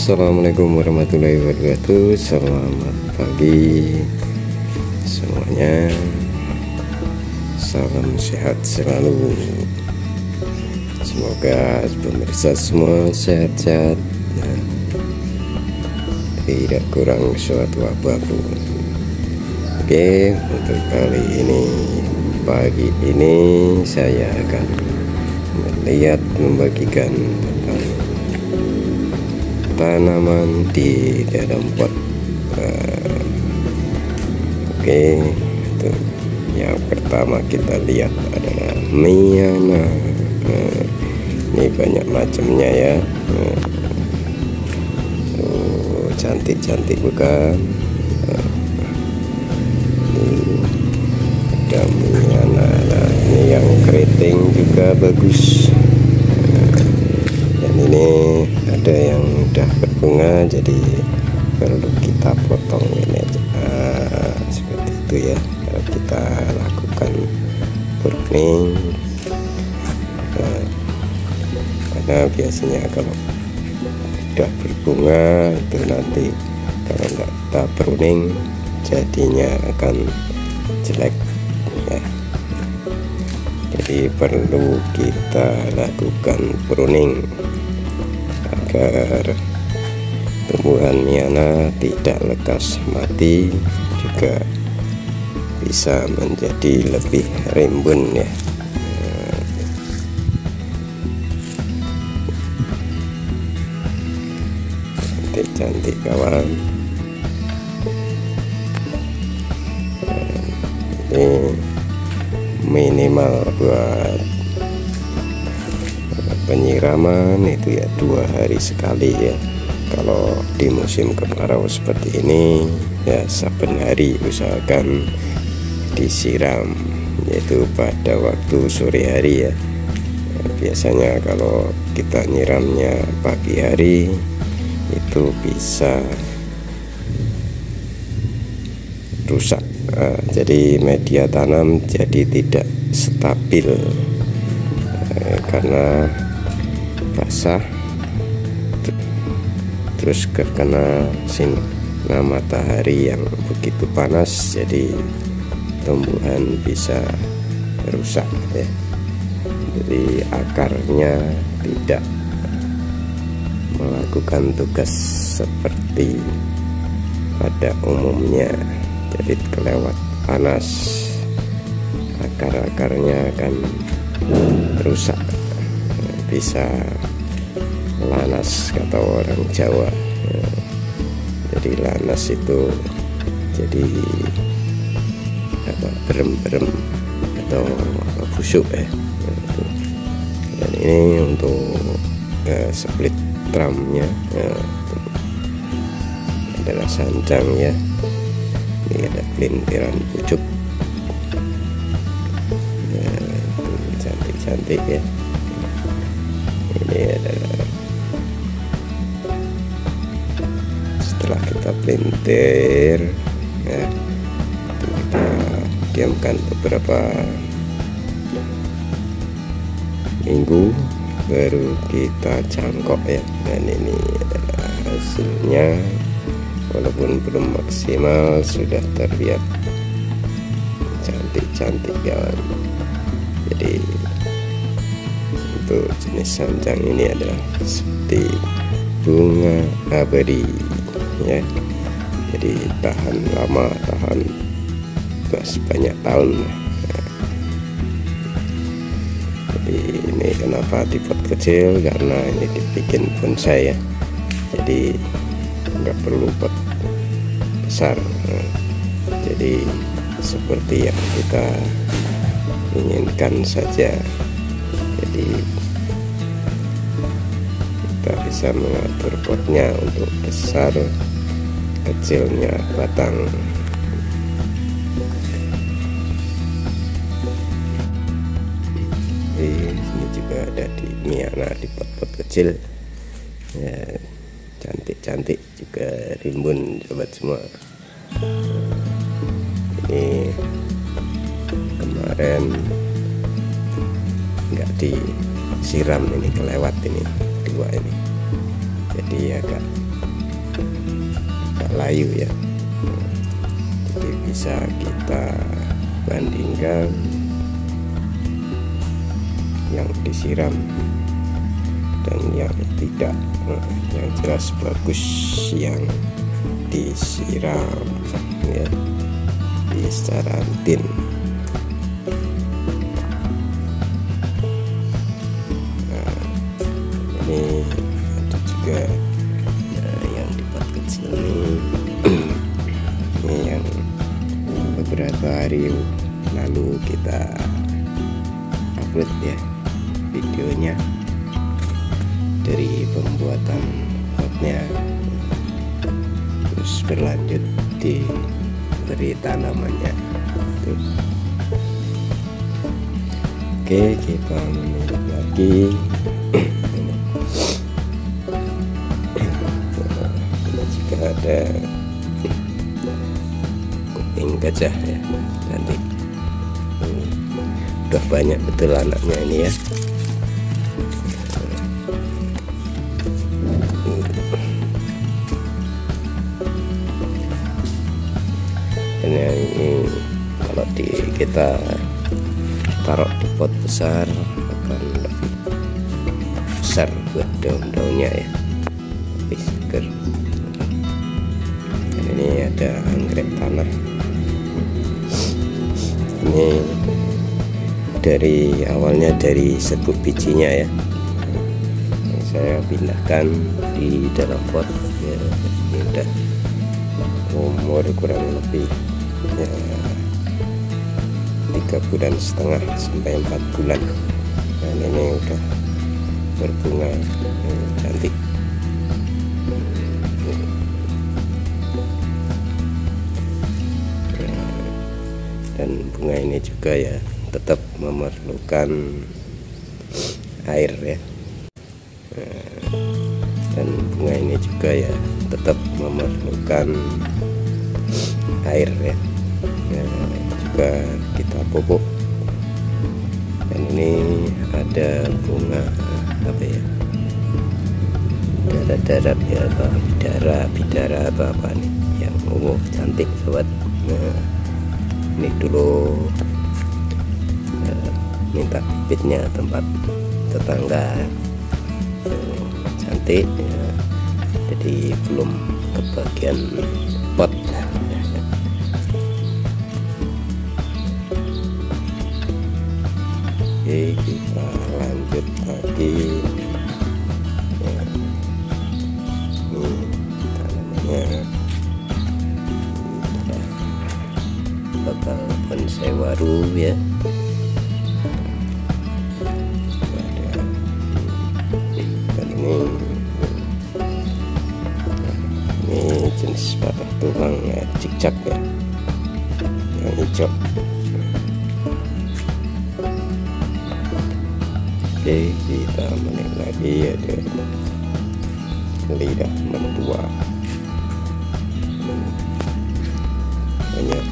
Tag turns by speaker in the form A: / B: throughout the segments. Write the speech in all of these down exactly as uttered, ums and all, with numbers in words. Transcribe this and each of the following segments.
A: Assalamualaikum warahmatullahi wabarakatuh. Selamat pagi semuanya. Salam sehat selalu. Semoga pemirsa semua sehat-sehat, tidak kurang suatu apapun. Oke, untuk kali ini, pagi ini saya akan melihat membagikan tentang tanaman di dalam pot. uh, Oke, itu yang pertama kita lihat adalah Miana. uh, Ini banyak macamnya ya. uh, Cantik-cantik bukan? uh, Ini ada Miana. Nah, ini yang keriting juga bagus. Dan ini ada yang udah berbunga, jadi perlu kita potong ini aja. Nah, seperti itu ya. Kalau kita lakukan pruning, nah, karena biasanya kalau udah berbunga itu nanti kalau nggak kita pruning jadinya akan jelek ya. Jadi perlu kita lakukan pruning agar tumbuhan Miana tidak lekas mati, juga bisa menjadi lebih rimbun ya. Cantik-cantik kawan. Ini minimal buat penyiraman itu ya dua hari sekali ya. Kalau di musim kemarau seperti ini ya saben hari usahakan disiram, yaitu pada waktu sore hari ya. Biasanya kalau kita nyiramnya pagi hari itu bisa rusak. Nah, jadi media tanam jadi tidak stabil eh, karena basah, terus terkena sinar matahari yang begitu panas, jadi tumbuhan bisa rusak ya. Jadi akarnya tidak melakukan tugas seperti pada umumnya, jadi kelewat panas akar-akarnya akan rusak, bisa lanas kata orang Jawa. Jadi lanas itu jadi apa, berem-berem atau busuk ya. Dan ini untuk uh, split drumnya uh, adalah sancang ya. Ini ada pelintiran pucuk, nah, cantik-cantik ya. Ini adalah setelah kita pelintir ya, kita diamkan beberapa minggu baru kita cangkok ya. Dan ini adalah hasilnya, walaupun belum maksimal sudah terlihat cantik-cantik kawan. Jadi untuk jenis sancang ini adalah seperti bunga abadi ya, jadi tahan lama, tahan banyak tahun. Nah, jadi ini kenapa di pot kecil, karena ini dibikin bonsai ya, jadi nggak perlu pot besar. Nah, jadi seperti yang kita inginkan saja. Jadi kita bisa mengatur potnya untuk besar kecilnya batang. Di sini juga ada di Miana di pot-pot kecil ya, cantik-cantik juga rimbun sobat semua. Ini kemarin nggak disiram, ini kelewat ini dua ini, jadi agak layu ya. Jadi bisa kita bandingkan yang disiram dan yang tidak. Nah, yang jelas bagus yang disiram ya, di secara rutin. Nah, ini ada juga nah, yang di pot kecil ini ini yang beberapa hari lalu kita upload ya videonya dari pembuatan potnya, terus berlanjut di beri tanamannya tuh. Oke, kita menunggu lagi. Ini juga ada kuping gajah ya, nanti ini udah banyak betul anaknya ini ya. Dan yang ini kalau di kita taruh di pot besar akan lebih besar buat daun-daunnya ya, lebih seger. Dan ini ada anggrek tanah. Ini dari awalnya dari serbuk bijinya ya, yang saya pindahkan di dalam pot ya. Ini udah umur kurang lebih ya tiga bulan setengah sampai empat bulan, dan ini udah berbunga hmm, cantik. Dan bunga ini juga ya tetap memerlukan air ya. Dan bunga ini juga ya tetap memerlukan air ya. Ya, juga kita pupuk. Dan ini ada bunga apa ya, darat-darat ya, apa bidara bidara atau apa nih yang ungu cantik sobat. Nah, ini dulu uh, minta bibitnya tempat tetangga uh, cantik ya, jadi belum kebagian pot. Oke, kita lanjut lagi ya. Ini tanamannya bakal bonsai waru ya. Dan ini ini jenis patah tulang ya, cicak ya, yang hijau. Oke, kita menik lagi ada lidah mertua, banyak.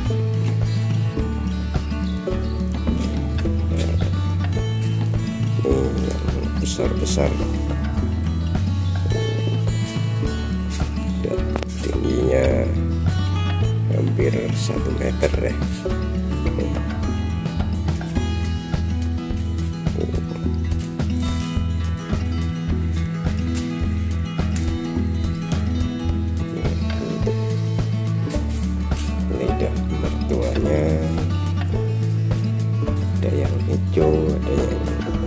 A: Ini yang besar-besar, dan tingginya hampir satu meter ya. Lidah mertuanya ada yang hijau, ada yang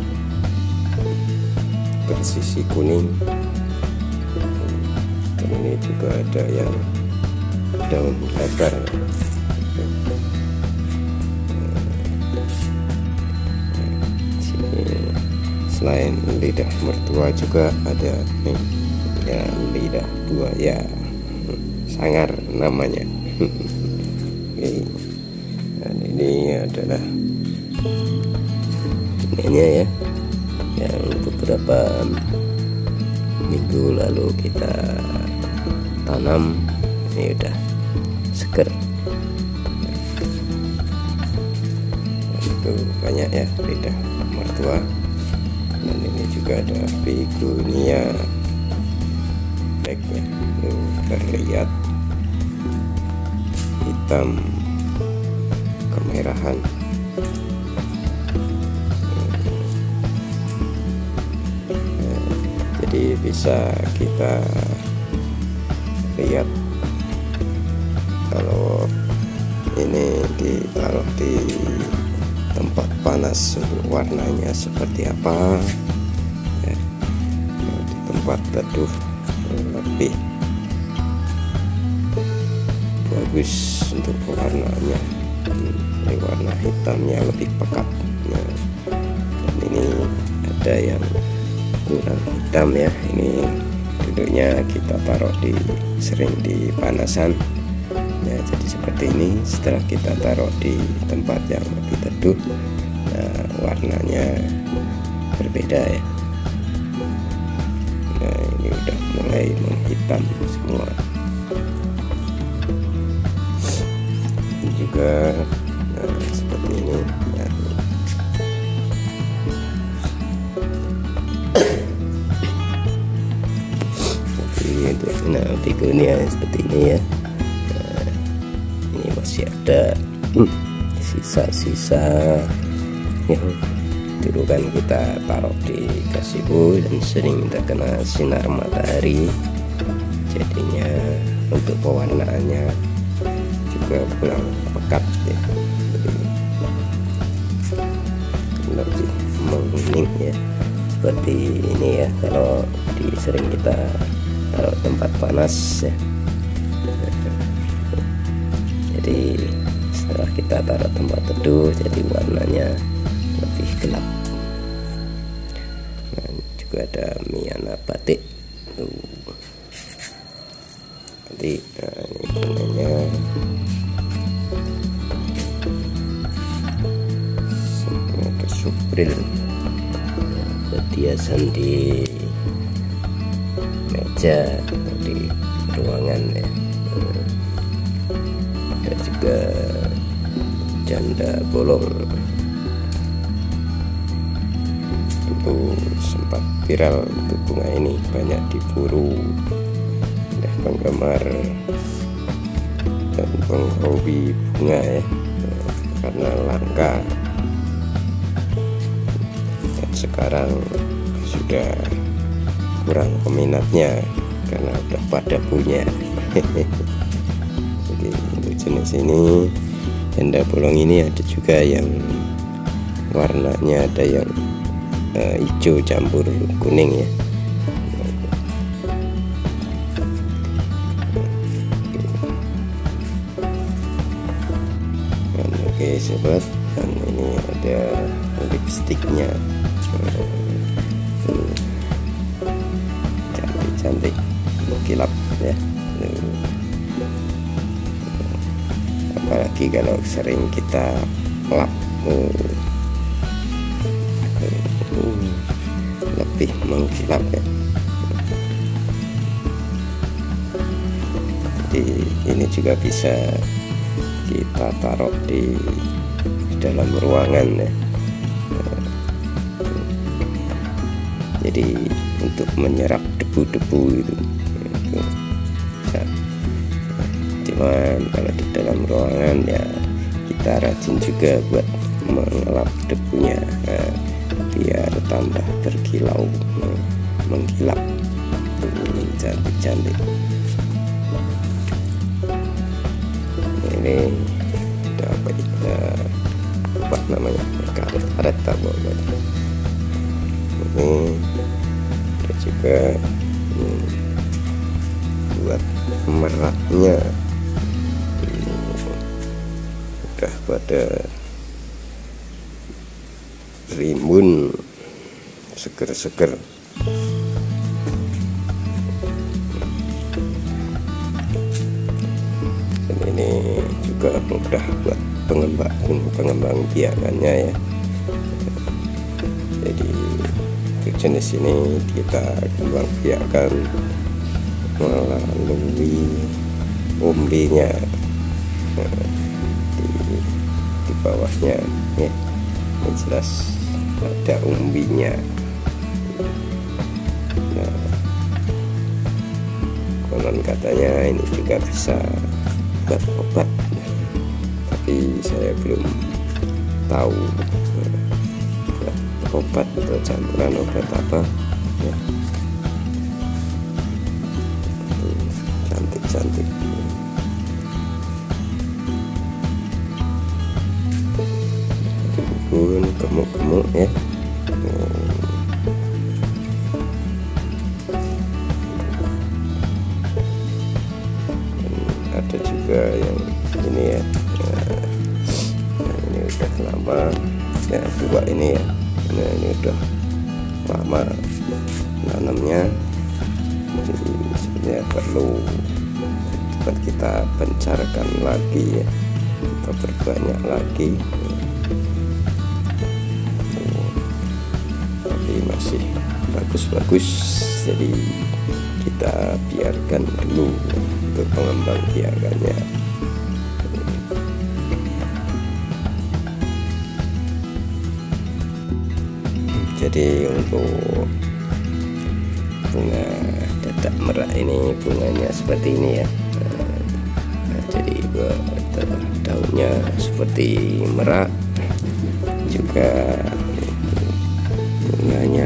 A: bersisi kuning, dan ini juga ada yang daun lebar. Sini selain lidah mertua juga ada nih ya, lidah buaya, sangar namanya. Oke. Dan ini adalah ininya ya, yang beberapa minggu lalu kita tanam. Ini udah seger. Itu banyak ya lidah mertua. Dan ini juga ada begonia black ya, itu terlihat hitam kemerahan. Jadi bisa kita lihat kalau ini ditaruh di tempat panas warnanya seperti apa ya. Di tempat teduh lebih bagus untuk warnanya. Ini warna hitamnya lebih pekat ya. Dan ini ada yang kurang hitam ya. Ini duduknya kita taruh di sering di panasan ya, jadi seperti ini. Setelah kita taruh di tempat yang lebih teduh, nah warnanya berbeda ya. Nah ini udah mulai menghitam semua. Ini juga nah, seperti ini ya. Untuk nah begonia seperti ini ya. Nah, ini masih ada sisa-sisa yang dulu kan kita taruh di gazebo dan sering terkena sinar matahari, jadinya untuk pewarnaannya juga kurang pekat ya, lebih menguning ya seperti ini ya. Kalau di sering kita taruh tempat panas ya. Jadi setelah kita taruh tempat teduh, jadi warnanya lebih gelap. Nah juga ada Miana batik tuh. Nanti nah, ini warnanya ada subril berhiasan di meja atau di ruangan ya. Ada juga janda bolong, itu sempat viral untuk bunga ini, banyak diburu oleh penggemar dan penghobi bunga ya, karena langka. Dan sekarang sudah kurang peminatnya karena udah pada punya. Jadi untuk jenis ini janda bolong ini ada juga yang warnanya ada yang uh, hijau campur kuning ya. Dan oke okay, sobat, dan ini ada lipstiknya. Cantik kilap ya. Apalagi kalau sering kita lap uh, uh, lebih mengkilap ya. Jadi ini juga bisa kita taruh di dalam ruangan ya. Jadi untuk menyerap debu-debu itu, itu bisa. Cuman kalau di dalam ruangan ya kita rajin juga buat mengelap debunya, nah, biar tambah berkilau, mengkilap, cantik-cantik. Ini ada apa ya, apa namanya, karet apa ini ada juga hmm, buat meratnya. Udah pada rimbun seger-seger. Dan ini juga mudah buat pengembang pengembang biakannya ya. Jadi untuk jenis ini kita kembang biakan melalui umbinya, nah, di, di bawahnya ya, ini jelas ada umbinya. Nah, konon katanya ini juga bisa buat obat. tapi saya belum tahu ya, obat atau campuran obat apa ya. Cantik-cantik pun gemuk-gemuk ya. Ada juga yang ini ya, nah, ini udah lama ya, dua ini ya. Nah ini udah lama nanamnya, jadi sebenarnya perlu dapat kita pencarkan lagi ya, kita perbanyak lagi. Tapi masih bagus-bagus, jadi kita biarkan dulu untuk pengembang biakannya. Jadi untuk bunga dadak merah ini bunganya seperti ini ya. Nah, jadi daunnya seperti merak, juga bunganya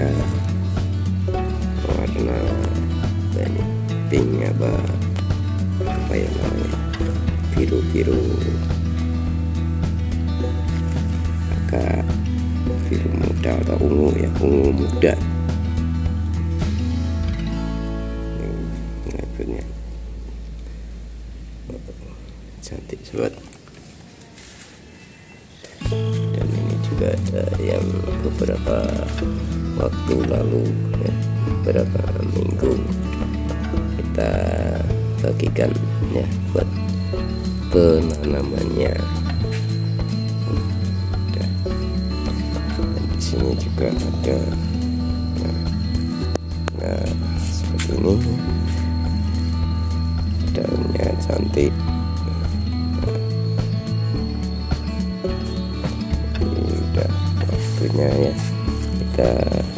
A: warna pink apa apa ya namanya, biru-biru agak biru muda atau ungu ya, ungu muda. Ini cantik sobat. Dan ini juga ada yang beberapa waktu lalu ya, beberapa minggu kita bagikan ya buat penanamannya. Sini juga ada, nah, nah seperti ini daunnya cantik. Nah, ini udah waktunya ya kita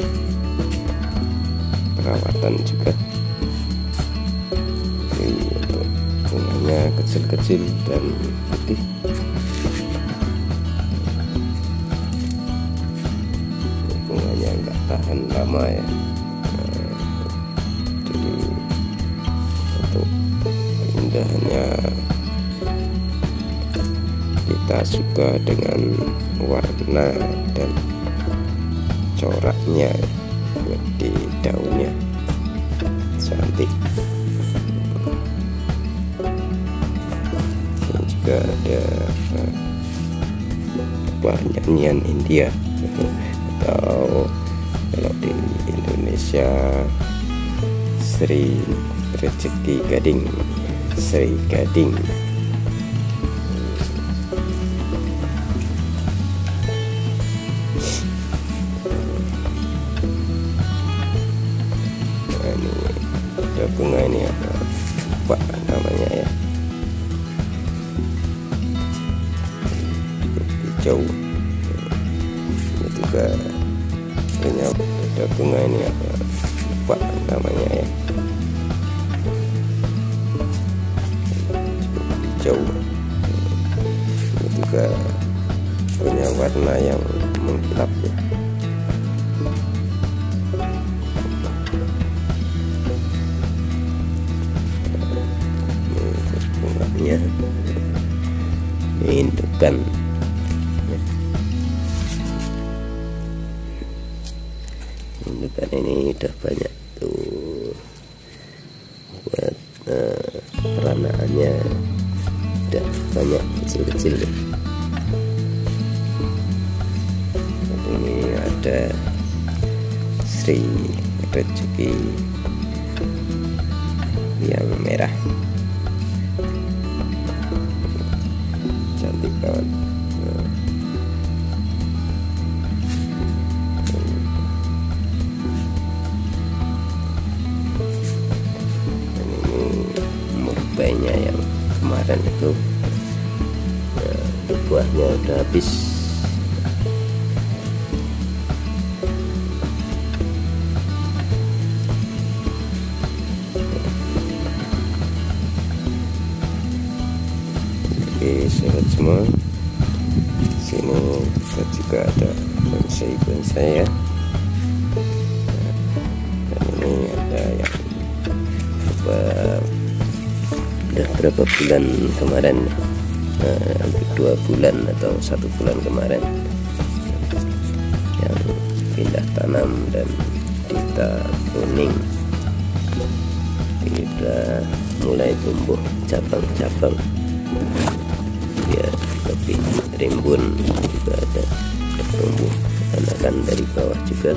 A: perawatan juga. Ini untuk bunganya kecil-kecil dan putih. Enggak tahan lama ya. Nah, jadi untuk keindahannya kita suka dengan warna dan coraknya di daunnya cantik. Ini juga ada uh, nyanyian India atau kalau di Indonesia Sri Rezeki Gading, Sri Gading. Nah, ini ada bunga ini apa, lupa namanya ya, hijau. Ini juga punya ada bunga ini apa, lupa namanya ya, hijau. Ini juga punya warna yang mengkilap ya. Ini bunganya indukan ya. Indukan ini udah banyak tuh buat uh, peranaannya, udah banyak kecil-kecil. Ini ada Sri Rezeki yang merah, cantik kawan. Nah, ini murbainya yang kemarin itu, nah, buahnya udah habis. Oke, sahabat semua, sini kita juga ada bonsai-bonsai ya. Dan ini ada yang berapa, udah berapa bulan kemarin, nah, dua bulan atau satu bulan kemarin yang pindah tanam dan kita kuning, kita mulai tumbuh cabang-cabang ya, lebih rimbun juga ada tumbuh anakan dari bawah juga.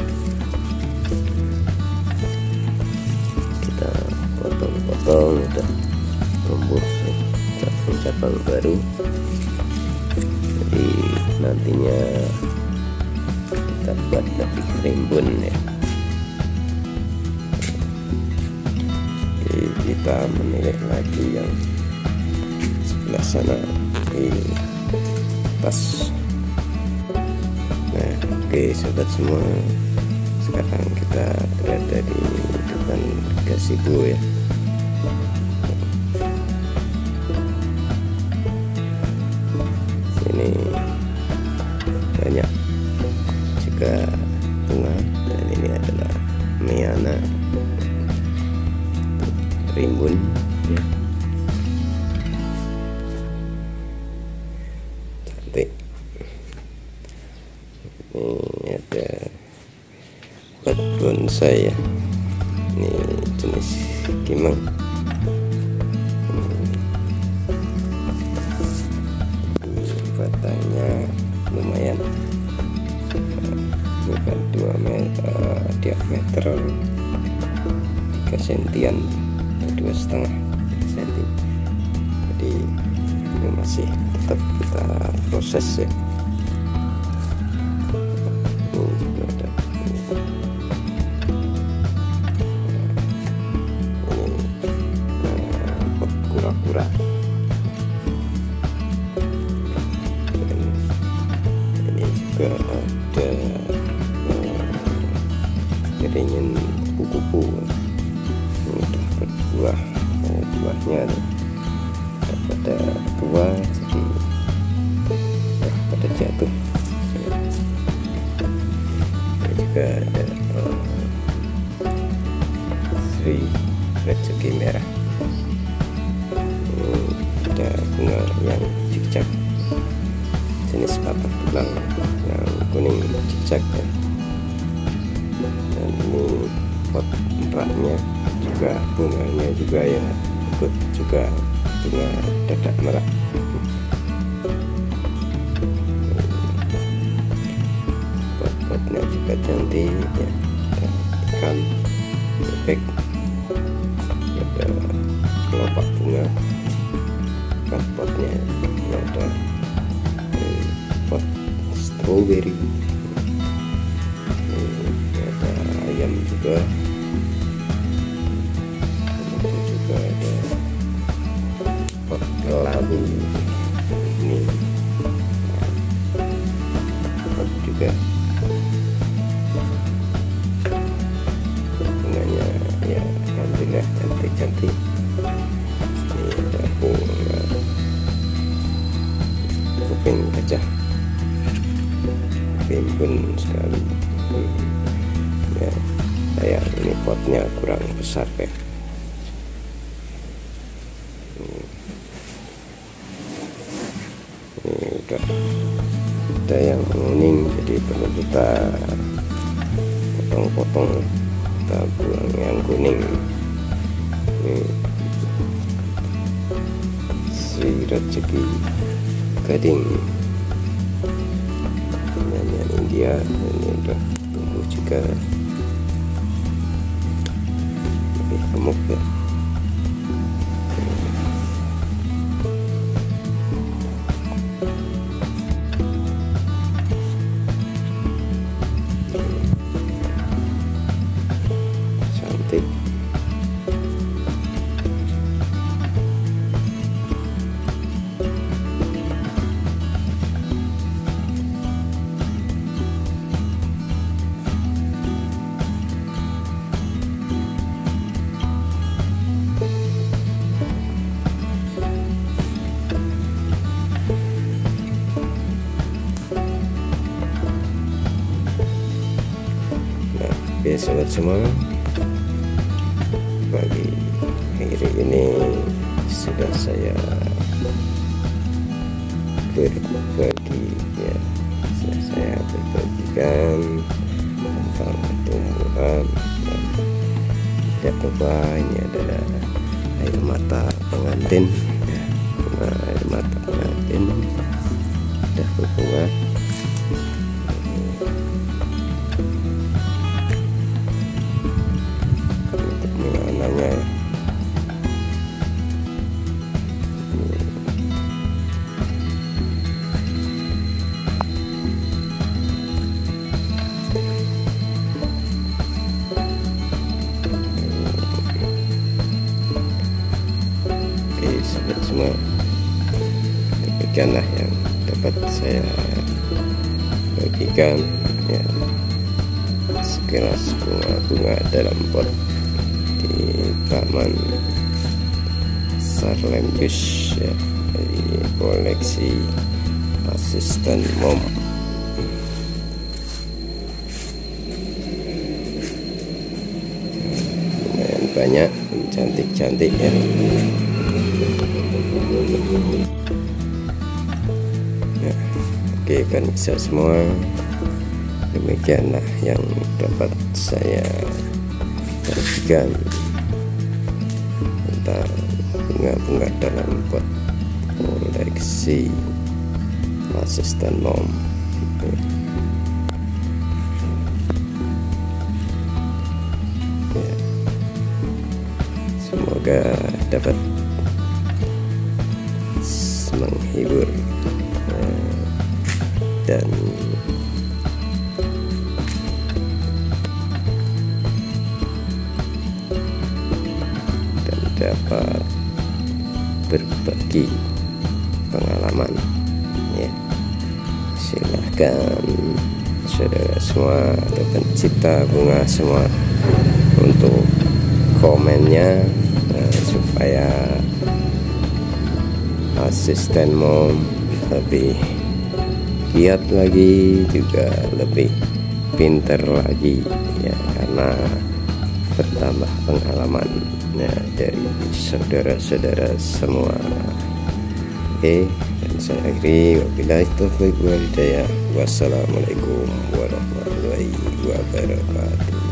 A: Kita potong-potong, udah tumbuh cabang-cabang baru, jadi nantinya kita buat lebih rimbun ya. Jadi kita menilik lagi yang sebelah sana di atas. Nah, oke sobat semua, sekarang kita berada di depan gazebo ya. Sini banyak juga bunga, dan ini adalah Meana rimbun ya. Cantik. Ini ada pot bonsai ya, ini jenis kimeng. Batangnya lumayan, ini kan dua meter uh, diameter tiga sentian, dua setengah senti. Jadi ini masih tetap kita proses ya. Ini juga ada ini, uh, pot kura-kura. Ini juga ada uh, keringin kupu-kupu. Ini udah berbuah, oh, buahnya udah pada tua, jadi udah pada jatuh. Ini juga ada uh, Sri Rezeki Merah. Ini ada bunga yang cicak, jenis patah tulang yang kuning cicak ya. Dan ini pot meraknya juga, bunganya juga ya ikut juga bunga dadak merah. Pot-potnya juga cantik ya, ada ikan bebek, ada kelopak bunga. Kan potnya ini ada eh, pot strawberry, ini ada ayam juga. Itu juga ada pot kelabu, ini pot juga bunganya ya, alhamdulillah cantik-cantik. Ini ada bunga kuping gajah, rimbun sekali. hmm. Ya, sayang ini potnya kurang besar ya. hmm. Ini udah ada yang menguning, jadi perlu kita potong-potong, kita buang yang kuning. Ini Sri Rezeki Gading, nyanyian India. Ini udah tumbuh juga lebih gemuk ya. Cantik. Oke sobat semua, pagi hari ini sudah saya berbagi ya, sudah saya berbagikan tentang tumbuhan. Tidak lupa ini adalah air mata pengantin ya, nah, air mata pengantin sudah berbunga. Untuk menanamnya ya. Sobat semua, demikianlah yang dapat saya bagikan ya, sekilas bunga-bunga dalam pot di taman Sarlemjus ya, dari koleksi asisten mom. Lumayan banyak, cantik-cantik ya. Nah, oke kan bisa semua, demikianlah yang dapat saya bagikan tentang bunga-bunga dalam pot koleksi asisten mom. Ya. Semoga dapat menghibur uh, dan dan dapat berbagi pengalaman ya. Silahkan saudara semua atau pencinta bunga semua untuk komennya uh, supaya asisten mom lebih giat lagi, juga lebih pinter lagi ya, karena bertambah pengalamannya dari saudara-saudara semua. Oke, dan saya akhiri, wabillahi taufiq wal hidayah. Wassalamualaikum warahmatullahi wabarakatuh.